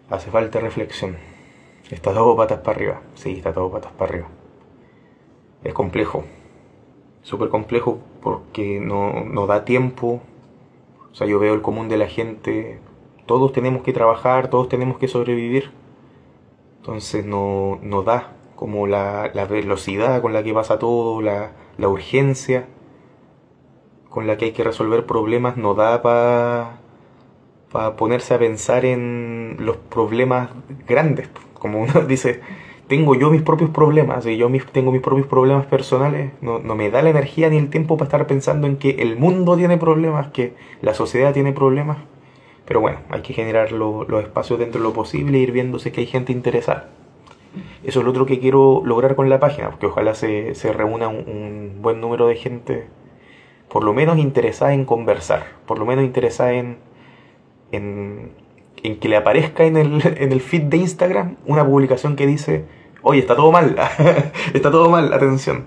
Hace falta reflexión. Está todo patas para arriba. Sí, está todo patas para arriba. Es complejo. Súper complejo porque no da tiempo. O sea, yo veo el común de la gente. Todos tenemos que trabajar, todos tenemos que sobrevivir. Entonces no da como la velocidad con la que pasa todo, la urgencia con la que hay que resolver problemas, no da para ponerse a pensar en los problemas grandes. Como uno dice, tengo yo mis propios problemas, y tengo mis propios problemas personales, no me da la energía ni el tiempo para estar pensando en que el mundo tiene problemas, que la sociedad tiene problemas. Pero bueno, hay que generar los espacios dentro de lo posible e ir viéndose que hay gente interesada. Eso es lo otro que quiero lograr con la página, porque ojalá se reúna un buen número de gente, por lo menos interesada en conversar, por lo menos interesada en, en que le aparezca en el feed de Instagram una publicación que dice: oye, está todo mal, está todo mal, atención.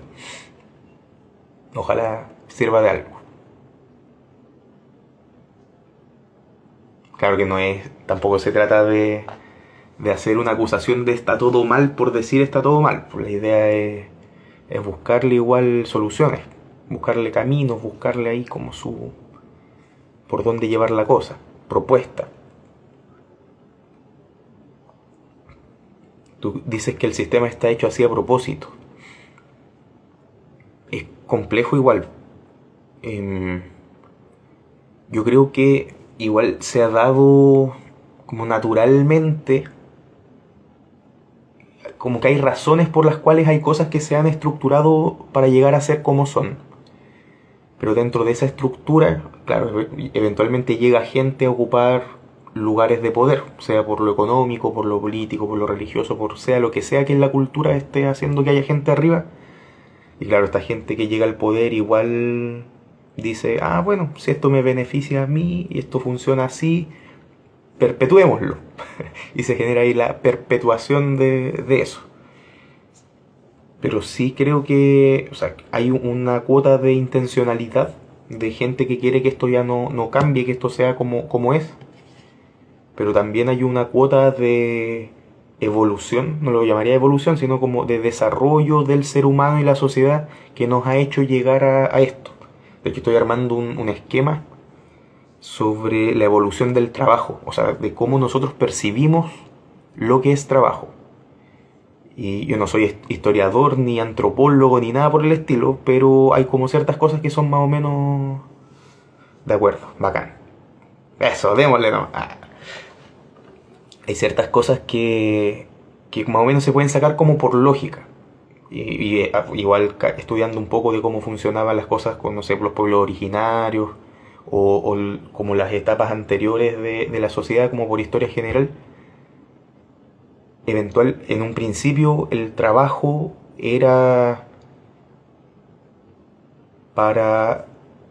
Ojalá sirva de algo. Claro que tampoco se trata de hacer una acusación de está todo mal por decir está todo mal. La idea es buscarle igual soluciones, buscarle caminos, buscarle ahí como por dónde llevar la cosa, propuesta. Tú dices que el sistema está hecho así a propósito. Es complejo igual. Yo creo que igual se ha dado como naturalmente, como que hay razones por las cuales hay cosas que se han estructurado para llegar a ser como son. Pero dentro de esa estructura, claro, eventualmente llega gente a ocupar lugares de poder, sea por lo económico, por lo político, por lo religioso, por sea lo que sea que en la cultura esté haciendo que haya gente arriba. Y claro, esta gente que llega al poder igual dice: ah, bueno, si esto me beneficia a mí y esto funciona así, perpetuémoslo. Y se genera ahí la perpetuación de eso. Pero sí creo que, o sea, hay una cuota de intencionalidad de gente que quiere que esto ya no cambie, que esto sea como es. Pero también hay una cuota de evolución, no lo llamaría evolución, sino como de desarrollo del ser humano y la sociedad que nos ha hecho llegar a esto. De hecho, estoy armando un esquema sobre la evolución del trabajo, o sea, de cómo nosotros percibimos lo que es trabajo. Y yo no soy historiador, ni antropólogo, ni nada por el estilo, pero hay como ciertas cosas que son más o menos de acuerdo, bacán. Eso, démosle, ¿no? Hay ciertas cosas que más o menos se pueden sacar como por lógica. Igual estudiando un poco de cómo funcionaban las cosas con, no sé, los pueblos originarios o como las etapas anteriores de la sociedad, como por historia general. En un principio el trabajo era para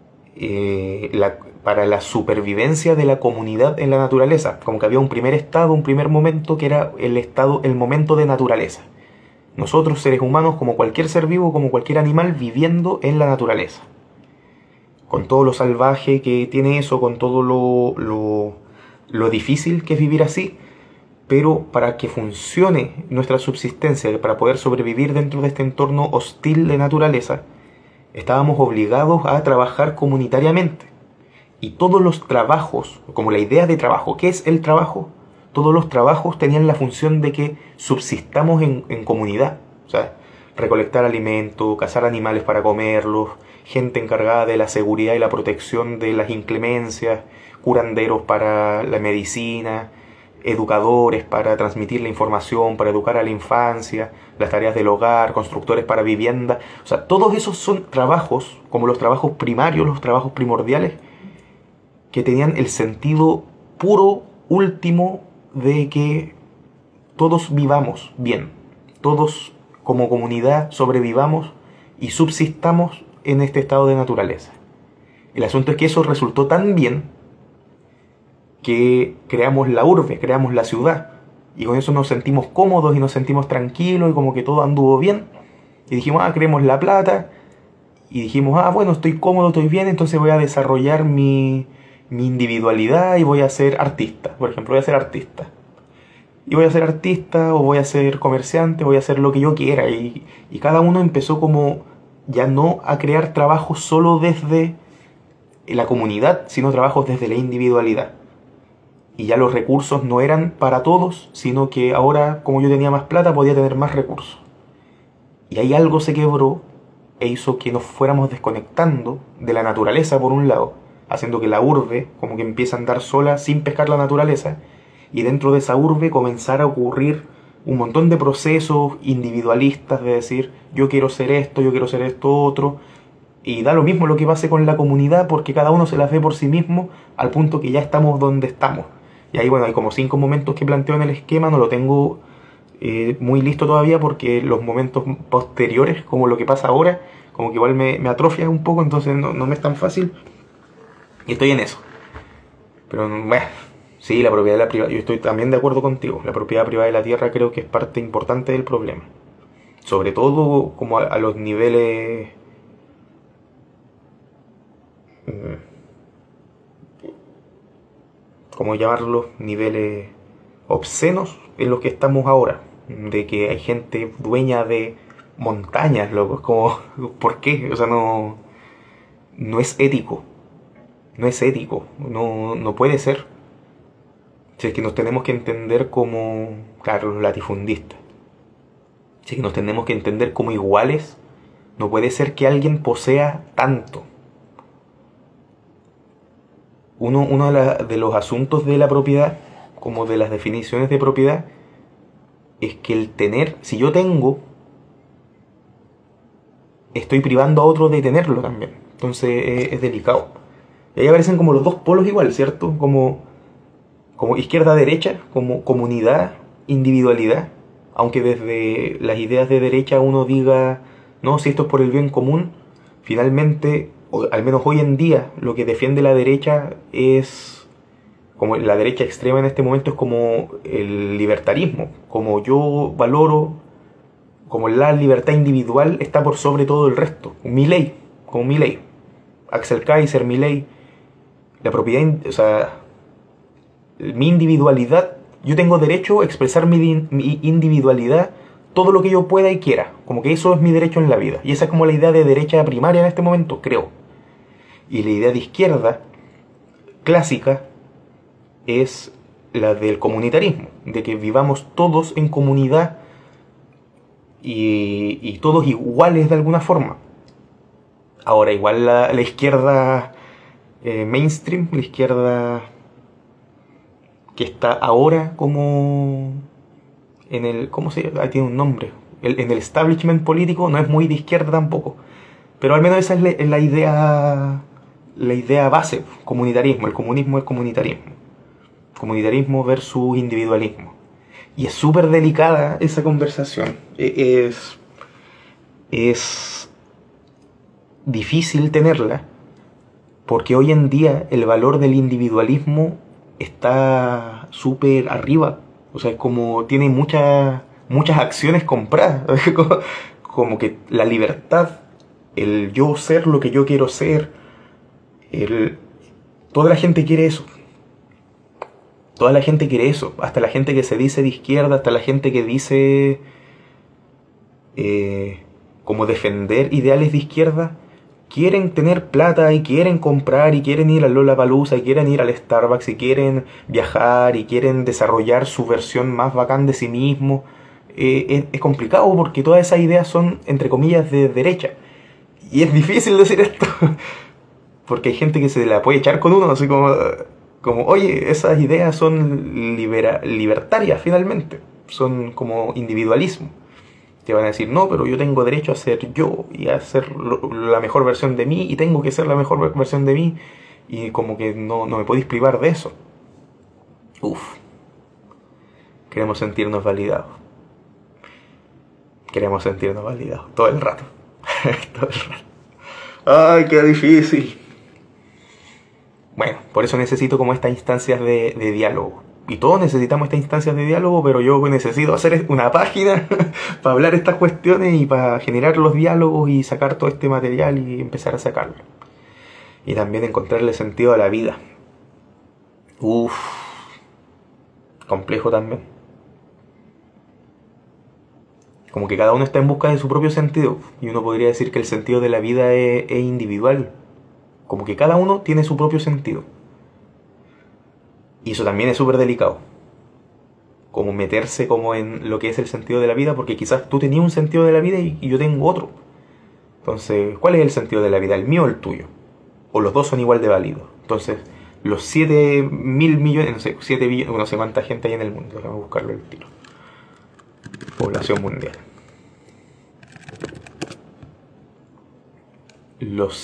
la supervivencia de la comunidad en la naturaleza. Como que había un primer estado, un primer momento que era el momento de naturaleza. Nosotros, seres humanos, como cualquier ser vivo, como cualquier animal, viviendo en la naturaleza. Con todo lo salvaje que tiene eso, con todo lo difícil que es vivir así. Pero para que funcione nuestra subsistencia, para poder sobrevivir dentro de este entorno hostil de naturaleza, estábamos obligados a trabajar comunitariamente. Y todos los trabajos, como la idea de trabajo, ¿qué es el trabajo? Todos los trabajos tenían la función de que subsistamos en comunidad. O sea, recolectar alimento, cazar animales para comerlos, gente encargada de la seguridad y la protección de las inclemencias, curanderos para la medicina, educadores para transmitir la información, para educar a la infancia, las tareas del hogar, constructores para vivienda. O sea, todos esos son trabajos, como los trabajos primarios, los trabajos primordiales, que tenían el sentido puro, último, de que todos vivamos bien, todos como comunidad sobrevivamos y subsistamos en este estado de naturaleza. El asunto es que eso resultó tan bien que creamos la urbe, creamos la ciudad, y con eso nos sentimos cómodos y nos sentimos tranquilos y como que todo anduvo bien, y dijimos: queremos la plata, y dijimos: bueno, estoy cómodo, estoy bien, entonces voy a desarrollar mi individualidad y voy a ser artista, por ejemplo, voy a ser artista. y voy a ser artista, o voy a ser comerciante, voy a hacer lo que yo quiera. Y cada uno empezó como ya no a crear trabajos solo desde la comunidad, sino trabajos desde la individualidad. Y ya los recursos no eran para todos, sino que ahora, como yo tenía más plata, podía tener más recursos. Y ahí algo se quebró e hizo que nos fuéramos desconectando de la naturaleza por un lado, haciendo que la urbe como que empiece a andar sola sin pescar la naturaleza, y dentro de esa urbe comenzara a ocurrir un montón de procesos individualistas de decir yo quiero ser esto otro, y da lo mismo lo que pase con la comunidad porque cada uno se las ve por sí mismo al punto que ya estamos donde estamos. Y ahí bueno, hay como 5 momentos que planteo en el esquema, no lo tengo muy listo todavía porque los momentos posteriores, como lo que pasa ahora, como que igual me atrofia un poco, entonces no me es tan fácil. Y estoy en eso. Pero bueno, sí, la propiedad de la privada, yo estoy también de acuerdo contigo. La propiedad privada de la tierra creo que es parte importante del problema. Sobre todo como a los niveles... ¿cómo llamarlos? Niveles obscenos en los que estamos ahora. De que hay gente dueña de montañas, loco. Es como, ¿por qué? O sea, no es ético. No es ético. No puede ser. Si es que nos tenemos que entender como, claro, los latifundistas. Si es que nos tenemos que entender como iguales, no puede ser que alguien posea tanto. Uno de los asuntos de la propiedad, como de las definiciones de propiedad, es que el tener, si yo tengo, estoy privando a otro de tenerlo también. Entonces es delicado. Y ahí aparecen como los dos polos igual, ¿cierto? Como izquierda-derecha, como comunidad, individualidad. Aunque desde las ideas de derecha uno diga, no, si esto es por el bien común, finalmente, o al menos hoy en día, lo que defiende la derecha es, como la derecha extrema en este momento es como el libertarismo, como yo valoro, como la libertad individual está por sobre todo el resto, Milei, como Milei, Axel Kaiser, Milei, la propiedad, o sea, mi individualidad, yo tengo derecho a expresar mi individualidad todo lo que yo pueda y quiera, como que eso es mi derecho en la vida, y esa es como la idea de derecha primaria en este momento, creo. Y la idea de izquierda clásica es la del comunitarismo, de que vivamos todos en comunidad y todos iguales de alguna forma. Ahora, igual la izquierda mainstream, la izquierda que está ahora como en el, ¿cómo se llama? Tiene un nombre. En el establishment político no es muy de izquierda tampoco. Pero al menos esa es la idea base, comunitarismo. El comunismo es comunitarismo. Comunitarismo versus individualismo. Y es súper delicada esa conversación. Es difícil tenerla porque hoy en día el valor del individualismo está súper arriba. O sea, es como tiene muchas acciones compradas. Como que la libertad, el yo ser lo que yo quiero ser, toda la gente quiere eso. Toda la gente quiere eso. Hasta la gente que se dice de izquierda, hasta la gente que dice como defender ideales de izquierda, quieren tener plata y quieren comprar y quieren ir al Lollapalooza y quieren ir al Starbucks y quieren viajar y quieren desarrollar su versión más bacán de sí mismo. Es complicado porque todas esas ideas son, entre comillas, de derecha. Y es difícil decir esto porque hay gente que se la puede echar con uno, así como oye, esas ideas son libertarias finalmente, son como individualismo. Te van a decir, no, pero yo tengo derecho a ser yo y a ser la mejor versión de mí y tengo que ser la mejor versión de mí y como que no me podéis privar de eso. Uf. Queremos sentirnos validados. Queremos sentirnos validados todo el rato. Todo el rato. Ay, qué difícil. Bueno, por eso necesito como estas instancias de diálogo. Y todos necesitamos estas instancias de diálogo, pero yo necesito hacer una página para hablar estas cuestiones y para generar los diálogos y sacar todo este material y empezar a sacarlo. Y también encontrarle sentido a la vida. Complejo también. Como que cada uno está en busca de su propio sentido. Y uno podría decir que el sentido de la vida es individual. Como que cada uno tiene su propio sentido. Y eso también es súper delicado. Como meterse como en lo que es el sentido de la vida, porque quizás tú tenías un sentido de la vida y yo tengo otro. Entonces, ¿cuál es el sentido de la vida? ¿El mío o el tuyo? O los dos son igual de válidos. Entonces, los 7.000 millones, no sé, 7 billones, no sé cuánta gente hay en el mundo, déjame buscarlo el tiro. Población mundial. Los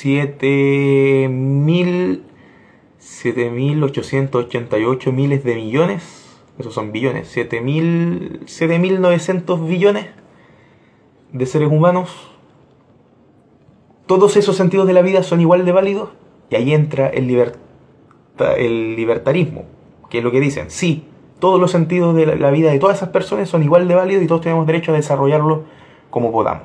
7.888 miles de millones, esos son billones, 7.900 billones de seres humanos. Todos esos sentidos de la vida son igual de válidos, y ahí entra el libertarismo, que es lo que dicen, sí, todos los sentidos de la vida de todas esas personas son igual de válidos y todos tenemos derecho a desarrollarlo como podamos.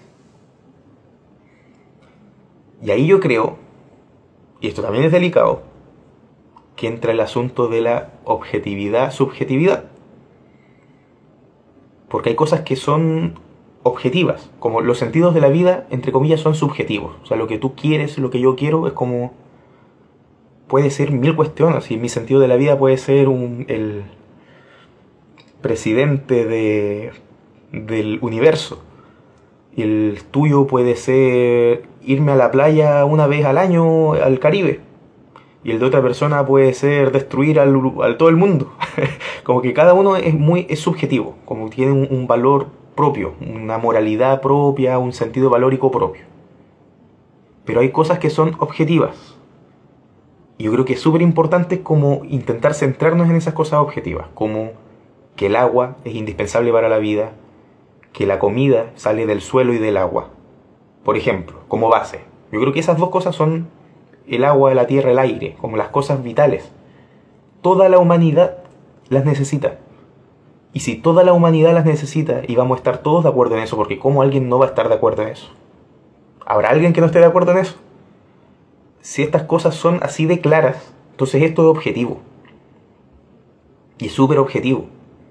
Y ahí yo creo, y esto también es delicado, que entra el asunto de la objetividad-subjetividad. Porque hay cosas que son objetivas, como los sentidos de la vida, entre comillas, son subjetivos. O sea, lo que tú quieres, lo que yo quiero, es como... puede ser mil cuestiones, y mi sentido de la vida puede ser el presidente del universo. Y el tuyo puede ser irme a la playa una vez al año al Caribe. Y el de otra persona puede ser destruir al todo el mundo. Como que cada uno es subjetivo, como que tiene un valor propio, una moralidad propia, un sentido valórico propio. Pero hay cosas que son objetivas. Y yo creo que es súper importante como intentar centrarnos en esas cosas objetivas, como que el agua es indispensable para la vida, que la comida sale del suelo y del agua, por ejemplo, como base. Yo creo que esas dos cosas son el agua, la tierra, el aire, como las cosas vitales. Toda la humanidad las necesita. Y si toda la humanidad las necesita, y vamos a estar todos de acuerdo en eso, porque ¿cómo alguien no va a estar de acuerdo en eso? ¿Habrá alguien que no esté de acuerdo en eso? Si estas cosas son así de claras, entonces esto es objetivo. Y es súper objetivo.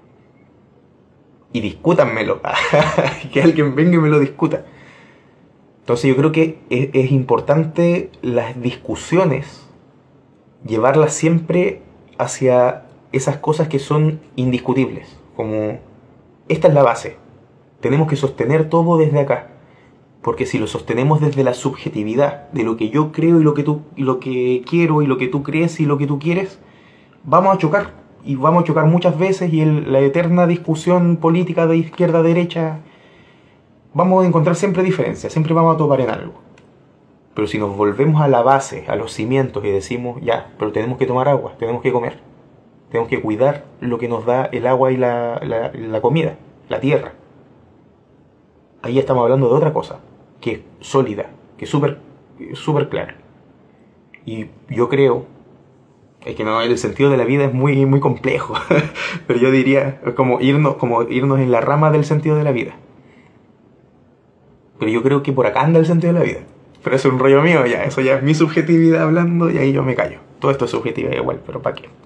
Y discútanmelo. Que alguien venga y me lo discuta. Entonces yo creo que es importante las discusiones, llevarlas siempre hacia esas cosas que son indiscutibles. Como, esta es la base. Tenemos que sostener todo desde acá. Porque si lo sostenemos desde la subjetividad de lo que yo creo y lo que quiero y lo que tú crees y lo que tú quieres, vamos a chocar. Y vamos a chocar muchas veces, y la eterna discusión política de izquierda a derecha, vamos a encontrar siempre diferencias, siempre vamos a topar en algo. Pero si nos volvemos a la base, a los cimientos, y decimos, ya, pero tenemos que tomar agua, tenemos que comer, tenemos que cuidar lo que nos da el agua y la comida, la tierra. Ahí estamos hablando de otra cosa, que es sólida, que es súper clara. Y yo creo, es que no, el sentido de la vida es muy complejo, pero yo diría como irnos en la rama del sentido de la vida. Pero yo creo que por acá anda el sentido de la vida. Pero eso es un rollo mío, ya, eso ya es mi subjetividad hablando, y ahí yo me callo. Todo esto es subjetividad igual, pero ¿para qué?